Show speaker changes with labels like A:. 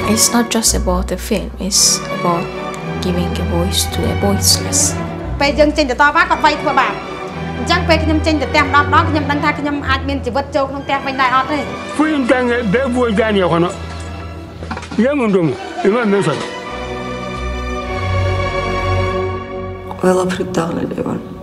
A: It's not just about the film, it's about giving a voice to the voiceless.
B: ពេលយើងចេញទៅតវ៉ាគាត់វាយធ្វើបាបអញ្ចឹងពេលខ្ញុំចេញទៅផ្ទះម្ដងខ្ញុំដឹងថាខ្ញុំអាចមានជីវិតចូលក្នុងផ្ទះវិញដែរអត់ទេ
C: Fuim tange be bo jani kono. Yamundum, ima mesal.
D: Ყველა ფრით დაღლილი ვარ.